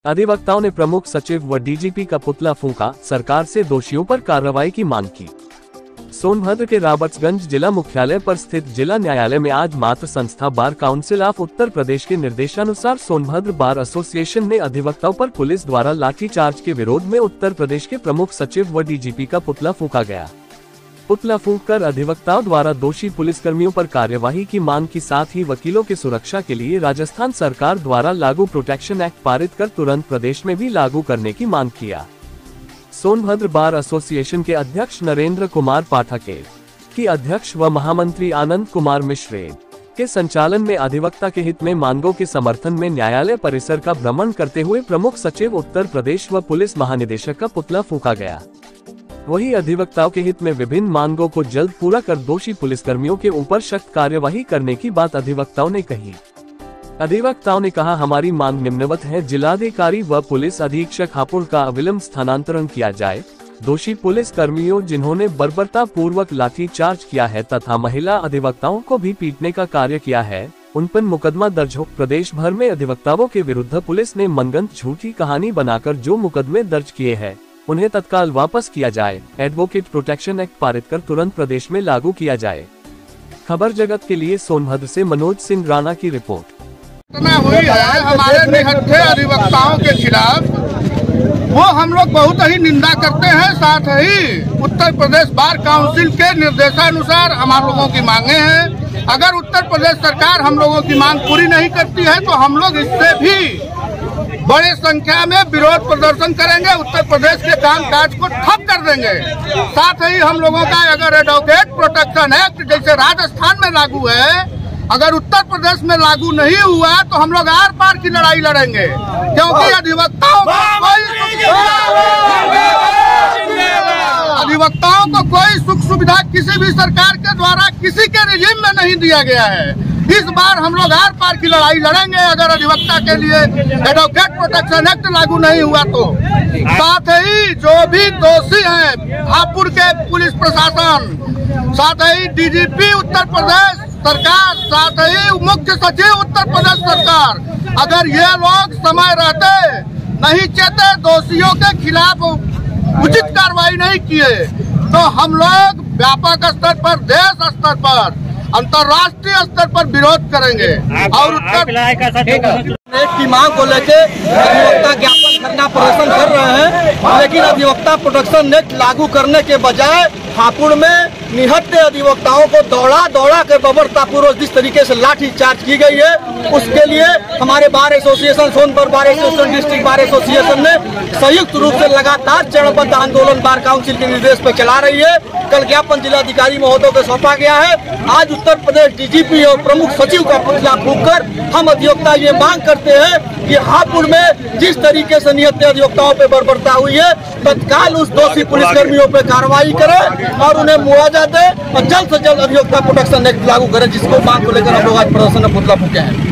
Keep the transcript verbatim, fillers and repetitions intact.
अधिवक्ताओं ने प्रमुख सचिव व डीजीपी का पुतला फूंका, सरकार से दोषियों पर कार्रवाई की मांग की। सोनभद्र के रॉबर्ट्सगंज जिला मुख्यालय पर स्थित जिला न्यायालय में आज मातृ संस्था bar council of Uttar Pradesh के निर्देशानुसार सोनभद्र बार एसोसिएशन ने अधिवक्ताओं पर पुलिस द्वारा लाठीचार्ज के विरोध में उत्तर प्रदेश के प्रमुख सचिव व डीजीपी का पुतला फूंका गया। पुतला फूंककर अधिवक्ताओं द्वारा दोषी पुलिसकर्मियों पर कार्यवाही की मांग की, साथ ही वकीलों की सुरक्षा के लिए राजस्थान सरकार द्वारा लागू प्रोटेक्शन एक्ट पारित कर तुरंत प्रदेश में भी लागू करने की मांग किया। सोनभद्र बार एसोसिएशन के अध्यक्ष नरेंद्र कुमार पाठक की अध्यक्ष व महामंत्री आनंद कुमार मिश्र के संचालन में अधिवक्ता के हित में मांगों के समर्थन में न्यायालय परिसर का भ्रमण करते हुए प्रमुख सचिव उत्तर प्रदेश व पुलिस महानिदेशक का पुतला फूंका गया। वहीं अधिवक्ताओं के हित में विभिन्न मांगों को जल्द पूरा कर दोषी पुलिसकर्मियों के ऊपर सख्त कार्यवाही करने की बात अधिवक्ताओं ने कही। अधिवक्ताओं ने कहा, हमारी मांग निम्नवत है। जिलाधिकारी व पुलिस अधीक्षक हापुड़ का अविलंब स्थानांतरण किया जाए। दोषी पुलिस कर्मियों जिन्होंने बर्बरता पूर्वक लाठीचार्ज किया है तथा महिला अधिवक्ताओं को भी पीटने का कार्य किया है, उन पर मुकदमा दर्ज हो। प्रदेश भर में अधिवक्ताओं के विरुद्ध पुलिस ने मनगढ़ंत झूठी कहानी बनाकर जो मुकदमे दर्ज किए हैं उन्हें तत्काल वापस किया जाए। एडवोकेट प्रोटेक्शन एक्ट पारित कर तुरंत प्रदेश में लागू किया जाए। खबर जगत के लिए सोनभद्र से मनोज सिंह राणा की रिपोर्ट। हुई है हमारे निहत्थे अधिवक्ताओं के खिलाफ, वो हम लोग बहुत ही निंदा करते हैं। साथ ही उत्तर प्रदेश बार काउंसिल के निर्देशानुसार हम लोगों की मांगे हैं। अगर उत्तर प्रदेश सरकार हम लोगों की मांग पूरी नहीं करती है तो हम लोग इससे भी बड़े संख्या में विरोध प्रदर्शन करेंगे, उत्तर प्रदेश के काम काज को ठप कर देंगे। साथ ही हम लोगों का अगर एडवोकेट प्रोटेक्शन एक्ट जैसे राजस्थान में लागू है, अगर उत्तर प्रदेश में लागू नहीं हुआ तो हम लोग आर पार की लड़ाई लड़ेंगे, क्योंकि अधिवक्ताओं को कोई अधिवक्ताओं को कोई सुख सुविधा किसी भी सरकार के द्वारा किसी के रिजीम में नहीं दिया गया है। इस बार हम लोग आर पार की लड़ाई लड़ेंगे अगर अधिवक्ता के लिए एडवोकेट प्रोटेक्शन एक्ट लागू नहीं हुआ तो। साथ ही जो भी दोषी हैं, हापुड़ के पुलिस प्रशासन, साथ ही डीजीपी उत्तर प्रदेश सरकार, साथ ही मुख्य सचिव उत्तर प्रदेश सरकार, अगर ये लोग समय रहते नहीं चाहते दोषियों के खिलाफ उचित कार्रवाई नहीं किए तो हम लोग व्यापक स्तर पर, देश स्तर पर, अंतर्राष्ट्रीय स्तर पर विरोध करेंगे। और उत्तर की मांग को लेके अधिवक्ता ज्ञापन करना प्रदर्शन कर रहे हैं, लेकिन अधिवक्ता प्रोटेक्शन एक्ट लागू करने के बजाय हापुड़ में निहत्थे अधिवक्ताओं को दौड़ा दौड़ा कर बर्बरतापूर्वक जिस तरीके से लाठी चार्ज की गई है, उसके लिए हमारे bar association, Sonbhadra bar association, district bar association ने संयुक्त रूप से लगातार चरणबद्ध आंदोलन बार काउंसिल के निर्देश पर चला रही है। कल ज्ञापन जिलाधिकारी महोदय को सौंपा गया है। आज उत्तर प्रदेश डीजीपी और प्रमुख सचिव का पुतला फूंककर हम अधिवक्ता ये मांग करते हैं कि हापुड़ में जिस तरीके से निहत्थे अधिवक्ताओं पर बर्बरता हुई है, तत्काल उस दोषी पुलिसकर्मियों पर कार्रवाई करें और उन्हें मुआवजा दे और जल्द से जल्द अधिवक्ता प्रोटेक्शन एक्ट लागू करें, जिसको मांग को लेकर हम लोग आज प्रदर्शन में पुतला फूंके हैं।